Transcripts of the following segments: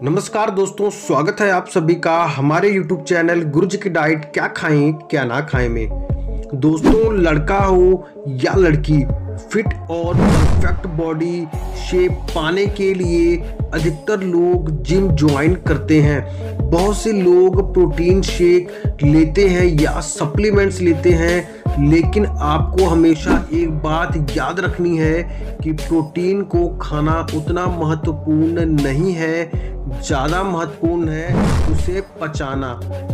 नमस्कार दोस्तों, स्वागत है आप सभी का हमारे YouTube चैनल गुरुजी की डाइट क्या खाएं क्या ना खाएं में। दोस्तों, लड़का हो या लड़की, फिट और परफेक्ट बॉडी शेप पाने के लिए अधिकतर लोग जिम ज्वाइन करते हैं। बहुत से लोग प्रोटीन शेक लेते हैं या सप्लीमेंट्स लेते हैं, लेकिन आपको हमेशा एक बात याद रखनी है कि प्रोटीन को खाना उतना महत्वपूर्ण नहीं है, ज़्यादा महत्वपूर्ण है उसे पचाना।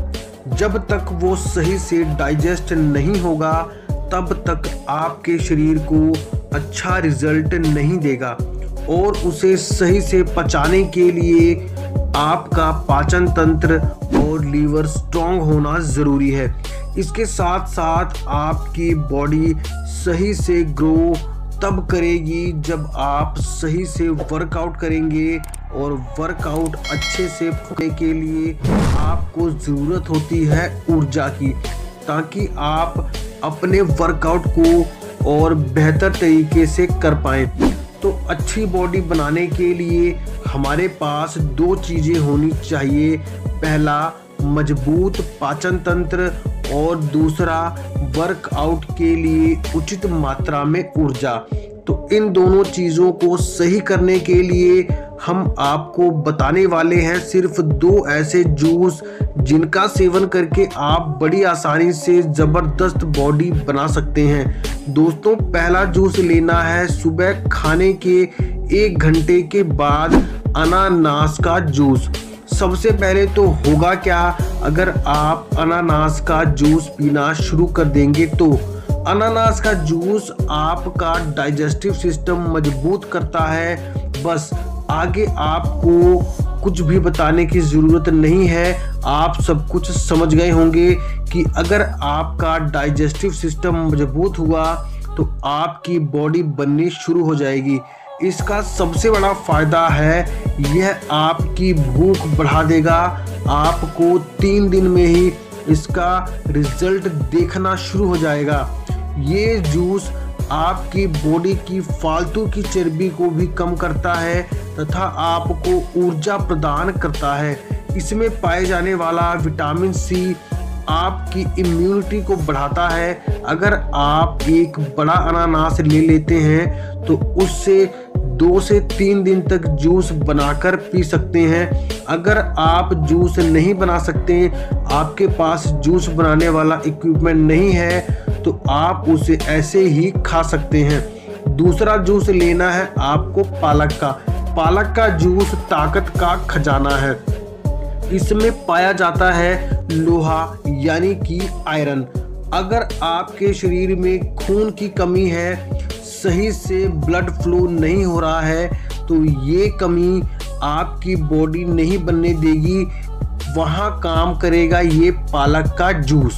जब तक वो सही से डाइजेस्ट नहीं होगा तब तक आपके शरीर को अच्छा रिजल्ट नहीं देगा, और उसे सही से पचाने के लिए आपका पाचन तंत्र और लीवर स्ट्रॉन्ग होना ज़रूरी है। इसके साथ साथ आपकी बॉडी सही से ग्रो तब करेगी जब आप सही से वर्कआउट करेंगे, और वर्कआउट अच्छे से करने के लिए आपको ज़रूरत होती है ऊर्जा की, ताकि आप अपने वर्कआउट को और बेहतर तरीके से कर पाएँ। तो अच्छी बॉडी बनाने के लिए हमारे पास दो चीज़ें होनी चाहिए। पहला, मजबूत पाचन तंत्र, और दूसरा, वर्कआउट के लिए उचित मात्रा में ऊर्जा। तो इन दोनों चीज़ों को सही करने के लिए हम आपको बताने वाले हैं सिर्फ दो ऐसे जूस जिनका सेवन करके आप बड़ी आसानी से ज़बरदस्त बॉडी बना सकते हैं। दोस्तों, पहला जूस लेना है सुबह खाने के 1 घंटे के बाद अनानास का जूस। सबसे पहले तो होगा क्या, अगर आप अनानास का जूस पीना शुरू कर देंगे तो अनानास का जूस आपका डाइजेस्टिव सिस्टम मजबूत करता है। बस आगे आपको कुछ भी बताने की ज़रूरत नहीं है, आप सब कुछ समझ गए होंगे कि अगर आपका डाइजेस्टिव सिस्टम मजबूत हुआ तो आपकी बॉडी बननी शुरू हो जाएगी। इसका सबसे बड़ा फ़ायदा है, यह आपकी भूख बढ़ा देगा। आपको 3 दिन में ही इसका रिजल्ट देखना शुरू हो जाएगा। ये जूस आपकी बॉडी की फालतू की चर्बी को भी कम करता है तथा आपको ऊर्जा प्रदान करता है। इसमें पाए जाने वाला विटामिन सी आपकी इम्यूनिटी को बढ़ाता है। अगर आप एक बड़ा अनानास ले लेते हैं तो उससे 2 से 3 दिन तक जूस बनाकर पी सकते हैं। अगर आप जूस नहीं बना सकते, आपके पास जूस बनाने वाला इक्विपमेंट नहीं है, तो आप उसे ऐसे ही खा सकते हैं। दूसरा जूस लेना है आपको पालक का। पालक का जूस ताकत का खजाना है। इसमें पाया जाता है लोहा यानी कि आयरन। अगर आपके शरीर में खून की कमी है, सही से ब्लड फ्लो नहीं हो रहा है, तो ये कमी आपकी बॉडी नहीं बनने देगी। वहाँ काम करेगा ये पालक का जूस,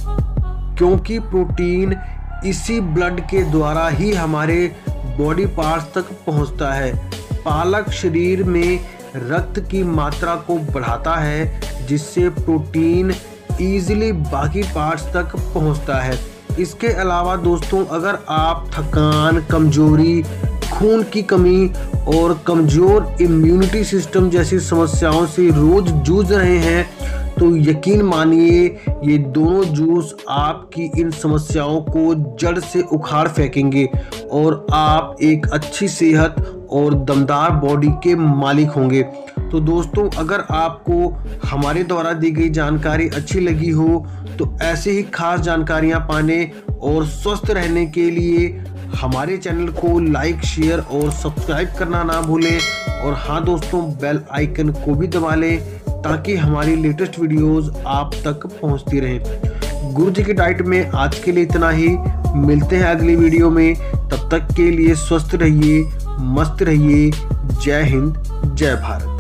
क्योंकि प्रोटीन इसी ब्लड के द्वारा ही हमारे बॉडी पार्ट्स तक पहुँचता है। पालक शरीर में रक्त की मात्रा को बढ़ाता है, जिससे प्रोटीन ईजिली बाकी पार्ट्स तक पहुँचता है। इसके अलावा दोस्तों, अगर आप थकान, कमजोरी, खून की कमी और कमज़ोर इम्यूनिटी सिस्टम जैसी समस्याओं से रोज़ जूझ रहे हैं, तो यकीन मानिए ये दोनों जूस आपकी इन समस्याओं को जड़ से उखाड़ फेंकेंगे, और आप एक अच्छी सेहत और दमदार बॉडी के मालिक होंगे। तो दोस्तों, अगर आपको हमारे द्वारा दी गई जानकारी अच्छी लगी हो तो ऐसे ही खास जानकारियां पाने और स्वस्थ रहने के लिए हमारे चैनल को लाइक, शेयर और सब्सक्राइब करना ना भूलें। और हाँ दोस्तों, बेल आइकन को भी दबा लें ताकि हमारी लेटेस्ट वीडियोस आप तक पहुंचती रहें। गुरुजी की डाइट में आज के लिए इतना ही। मिलते हैं अगली वीडियो में, तब तक के लिए स्वस्थ रहिए, मस्त रहिए। जय हिंद, जय भारत।